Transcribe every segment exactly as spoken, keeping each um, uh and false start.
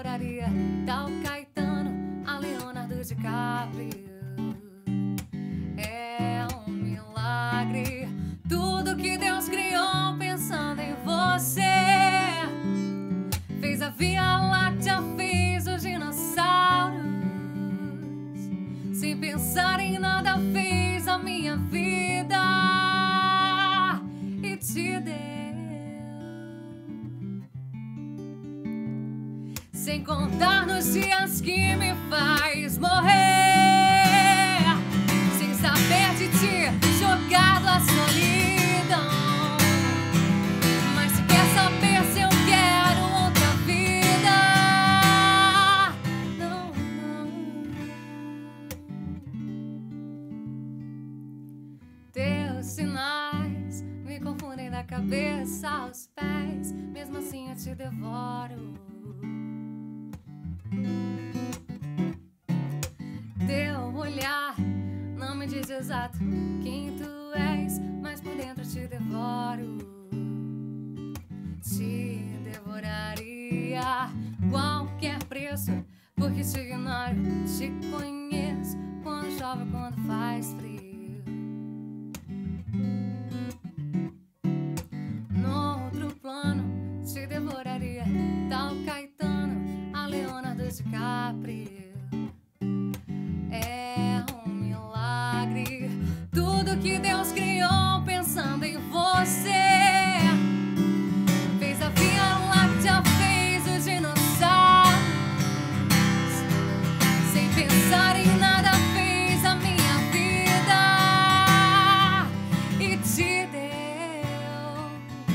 devoraria tal Caetano a Leonardo DiCaprio. É um milagre tudo que Deus criou pensando em você. Fez a Via Láctea, fez os dinossauros. Sem pensar em nada fez a minha vida e te deu. Sem contar nos dias que me faz morrer, sem saber de ti, jogado à solidão. Mas se quer saber se eu quero outra vida, não, não. Teus sinais me confundem da cabeça aos pés, mesmo assim eu te devoro. Teu olhar não me diz exato quem tu és, mas por dentro te devoro. Te devoraria qualquer preço, porque te ignoro, te conheço quando chove, quando faz frio. No outro plano te devoraria tal Caetano a Leonardo DiCaprio. É um milagre tudo que Deus criou pensando em você. Fez a Via Láctea, fez os dinossauros. Sem pensar em nada fez a minha vida e te deu.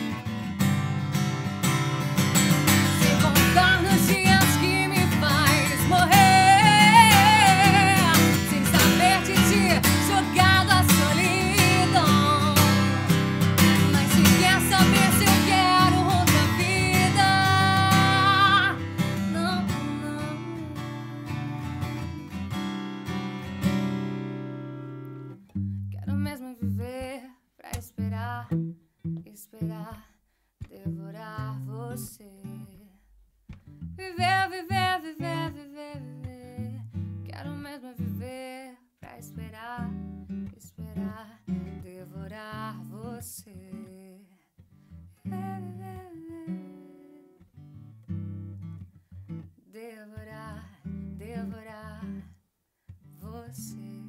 Sem contar nos dias que me faz morrer, jogado à solidão. Mas se quer saber se eu quero outra vida, não, não. Quero mesmo viver pra esperar, esperar, devorar você. Viver, viver, viver, viver, viver. Quero mesmo viver pra esperar, esperar, devorar você. Devorar, devorar você.